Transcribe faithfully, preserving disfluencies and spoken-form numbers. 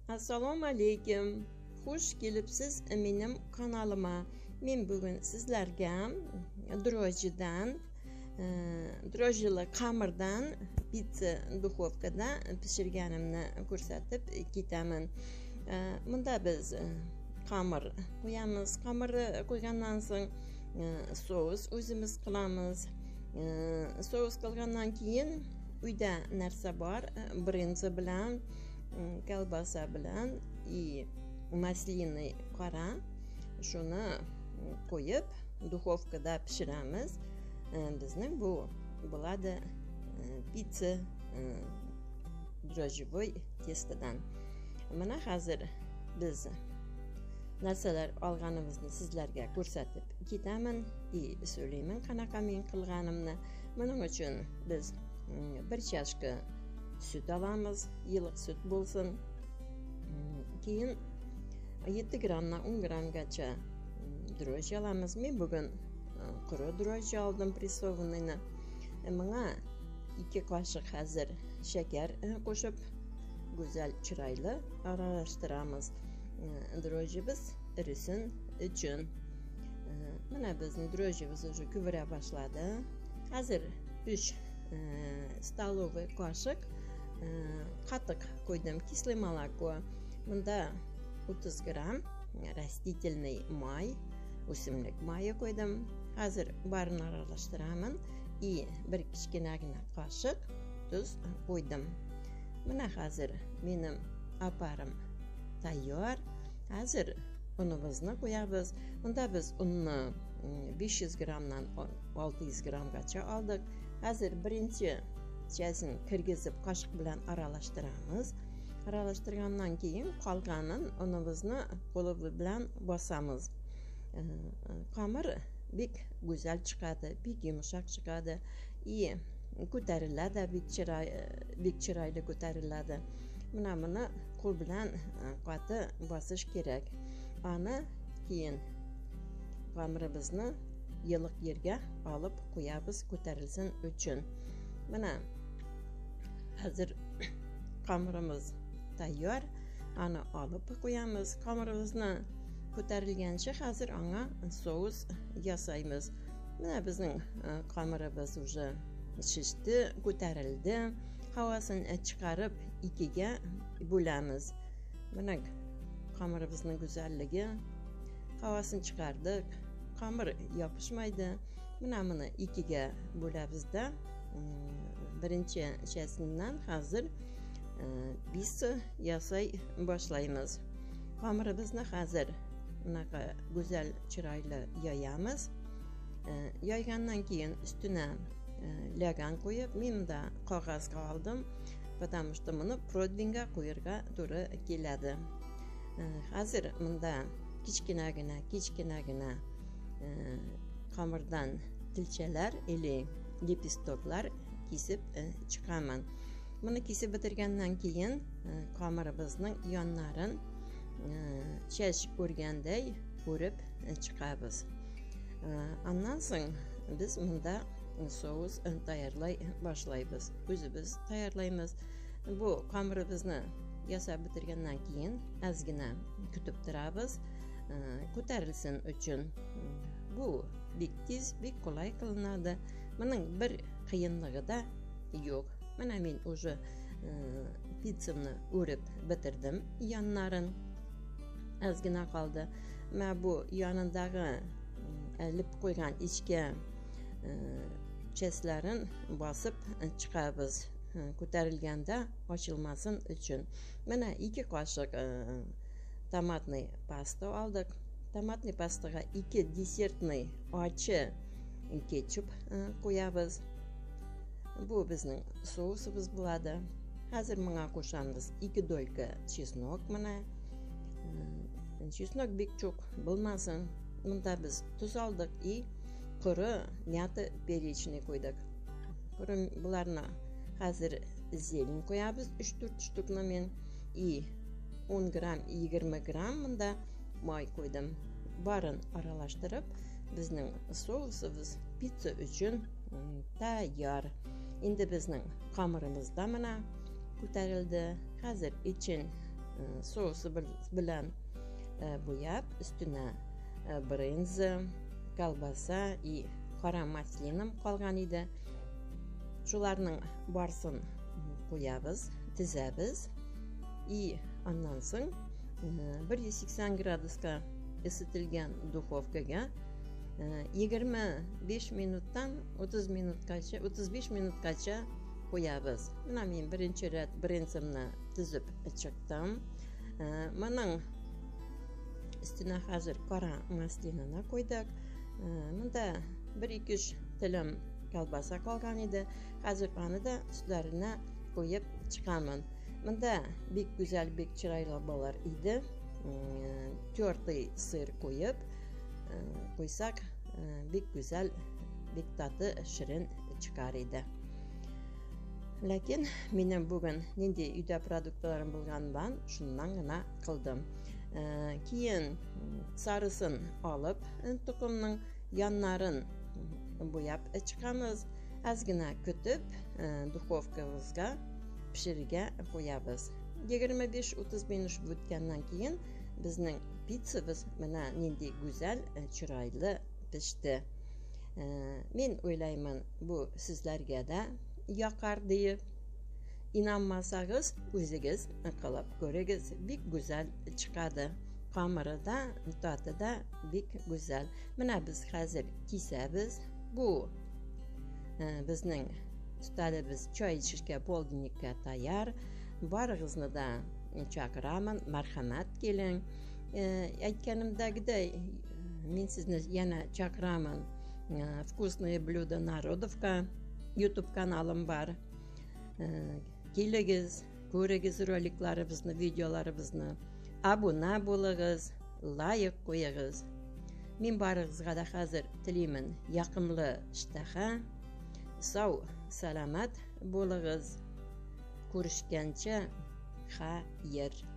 Assalomu alaykum. Xush kelibsiz mening kanalıma. Men bugun sizlarga drojjidan, drojjili qamirdan pitsa duxovkada pishirganimni ko'rsatib ketaman. Bunda biz qamir qo'yamiz. Qamirni qo'ygandan so'ng sos o'zimiz qilamiz. Sos qilgandan keyin uyda narsa bor, brinza bilan, kolbasa bilan и maslini qora shuni qo'yib duxovkada pishiramiz. Bizning bu bo'ladi pitsa drojjivoy testodan. Mana hozir biz narsalar olganimizni sizlarga ko'rsatib ketaman и so'rayman qanaqa men qilganimni. Buning uchun biz bir chashka süt olamiz, yiliq süt bo'lsin. Keyin yetti gramdan o'n gramgacha drojji olamiz. Men bugun quru drojji oldim, pressovaniyni. Bunga ikki qoshiq hozir shakar qo'shib go'zal chiroyli aralashtiramiz. Drojjimiz irisin uchun. Mana bizning drojjimiz уже kuvira boshladi. Hozir uch stalovoy qoshiq qatiq qo'ydim, kisloy молоко. Bunda o'ttiz gram растительный may, o'simlik mayi qo'ydim. Hozir barini aralashtiraman и bir kichkinagina qoshiq tuz qo'ydim. Mana hozir mening aparim tayyor. Hozir unimizni qo'yamiz. Bunda biz unni besh yuz gramdan olti yuz gramgacha oldik. Hozir birinchi chasini kirgizib qoshiq bilan aralashtiramiz. Aralashtirgandan keyin qolganin unimizni qo'l bilan bosamiz. Qamir bek go'zal chiqadi, bek yumshoq chiqadi и ko'tariladi, bek chiroyli, bek chiroyli ko'tariladi. Mana buni qo'l bilan qati bosish kerak. Ana keyin qamirimizni yiliq yerga olib qo'yamiz ko'tarilsin uchun. Mana hozir qamirimiz tayyor. Ani olib qo'yamiz. Qamirimizni ko'tarilgancha hozir anga sos yasaymiz. Mana bizning qamirimiz уже shishdi, ko'tarildi. Havosini chiqarib ikkiga bo'lamiz. Mana qamirimizning go'zalligi. Havosini chiqardik. Qamir yopishmaydi. Mana buni ikkiga bo'lamizda. Birinchi chasidan hozir pitsa yasay boshlaymiz. Qamirimizni hozir bunaqa go'zal chiroyli yoyamiz. Yoygandan keyin ustuna lagan qo'yib, men da qog'ozga oldim, потому что buni противеньga qo'yirga to'g'ri keladi. Hozir bunda kichkinagina, kichkinagina qamirdan tilchalar ili lepistoklar kesib chiqaman. Buni kesib bitirgandan keyin qamirimizning yonlarin chash o'rganday o'rib chiqamiz. Ondan so'ng biz bunda sos tayyorlay boshlaymiz. O'zimiz tayyorlaymiz. Bu qamirimizni yasab bitirgandan keyin ozgina kutib turamiz, ko'tarilsin uchun. Bu bek tez, bek qulay qilinadi. Buning bir qiyinligida yo'q. Mana men уже pitsamni o'rib bitirdim. Yonlarin ozgina qoldi. Mana bu yonidagi ilib qo'ygan ichki chaslarin bosib chiqamiz. Ko'tarilganda ochilmasin uchun. Mana ikki qoshiq tomatniy pasta oldik. Tomatniy pastaga ikki desertniy ochi ketchup qo'yamiz. Bu bizning sosimiz bo'ladi. Hozir bunga qo'shamiz ikki doyka chesnok. Mana chesnok bek cho'q bo'lmasin. Bunda biz tuz oldik и quru mята перечный qo'ydik. Quru bularni hozir zelin qo'yamiz, uch to'rt shtukni men и o'n gram, yigirma gram bunda moy qo'ydim. Barin aralashtirib, bizning sosimiz pitsa uchun tayyor. Endi bizning qamirimizda mana ko'tarildi. Hozir için e, sosu bilen e, buyap üstüne e, brınza, kalbasa и kara maslinim kalgan idi. Şularның barсын koyabız, dizəbiz и ondan soň bir yuz seksen graduska ısıtılgan duxovkaga yigirma besh minutdan o'ttiz minutgacha o'ttiz besh minutgacha qo'yamiz. Mana men birinchi rat brenzimni tizib chiqdim. Mening üstüne hozir qora maslinani qo'ydik. Bunda bir ikki uch tilim kolbasa qolgan edi. Hozir onu da üstlerine qo'yib chiqaman. Bunda bek güzel, bek chiroyli bo'lar edi. To'rtay sir qo'yib qo'ysak bek güzel, bek tatlı shirin chiqar edi. Lakin mening bugun nindi uyda produktlarim bo'lganidan shundan gina qildim. Keyin sarısın olib, tuxumning yanlarin bo'yab chiqamiz. Ozgina kutib, duxovkamizga pishirga qo'yamiz. yigirma besh o'ttiz minut o'tgandan keyin bizning pizzamiz mana nindi güzel, chiroyli pishdi. Men o'ylayman, bu sizlarga da yoqar deb. İnanmasanız o'zingiz qilib ko'ringiz, bek güzel chiqadi. Qamiri da, tadı da bek güzel. Mana biz hozir kesamiz. Bu bizning ustalimiz choy ichishga poldinikka tayyor. Barig'izni da chaqiraman, marhamat keling. Aytganimdagidek, men sizni yana chaqiraman. Вкусные блюда народовка YouTube kanalim bor. Keligiz, ko'rigiz roliklarimizni, videolarimizni, abuna bo'ling'iz, like qo'yingiz. Men barig'izga da hozir tilayman yoqimli ishtaha, sog' salomat bo'ling'iz. Ko'rishgancha xayr.